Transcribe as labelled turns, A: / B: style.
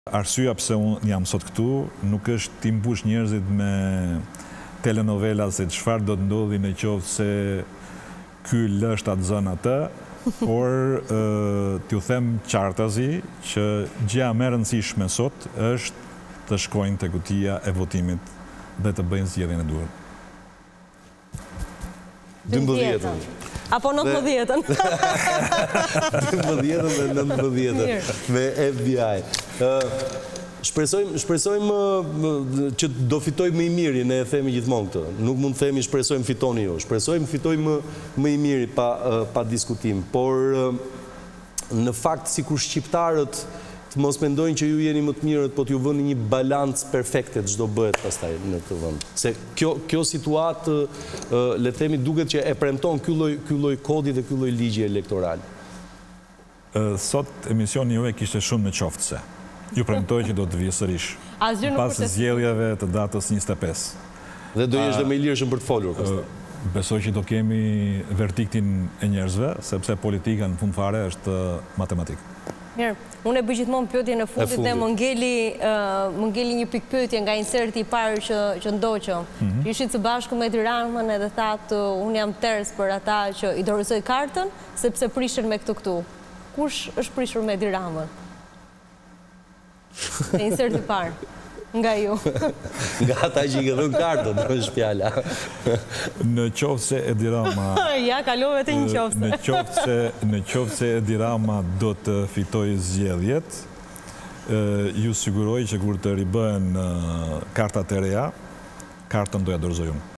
A: Arsyeja pse unë jam sot këtu nuk është ti mbush njerëzit me telenovela se çfarë do të ndodhi në qoftë se ky lësht atë zën atë, por t'ju them qartazi që gjëja më e rëndësishme sot është të shkojnë te kutia e votimit dhe të bëjnë zgjedhjen e duhur.
B: 12-ën.
C: Apo 19-ën.
B: 12-ën dhe 19-ën me FBI. Shpresojmë që do fitoj më i miri, ne e themi gjithmonë këtë. Nuk mund të themi shpresojmë fitoni ju. Shpresojmë fitoj më i miri pa diskutim. Por në fakt sikur shqiptarët të mos mendojnë që ju jeni më të mirët, po t'ju vëni një balancë perfekte çdo bëhet pastaj në këtë vend. Se kjo situatë, le të themi, duket që e premton ky lloj kodi dhe ky lloj ligji elektoral.
A: Sot emisioni juaj kishte shumë në qoftëse. Ju premtoj që do të vijë sërish. Pas zgjedhjeve të datës 25.
B: Dhe do jesh dhe më i lirshëm për të folur pastaj.
A: Besoj që do kemi verdiktin e njerëzve, sepse politika në fund fare është matematikë.
C: Mirë, unë e bëj gjithmonë pyetjen e fundit dhe më ngeli një pikë pyetje nga inserti i parë që ndoqëm. Ishit së bashku me Edi Ramën edhe thatë unë jam ters për ata që i dorëzoj kartën sepse prishen me këtu. Kush është prishur me Edi Ramën? E inserti i parë nga ju.
B: Nga ata që i ka dhënë kartën, është fjala.
A: Në qoftë se Edi Rama...
C: Ja, kalove të një qoftë.
A: Në qoftë se Edi Rama do të fitoj zgjedhjet, ju siguroj që kur të ribëhen kartat e reja, kartën do ja dorëzoj unë.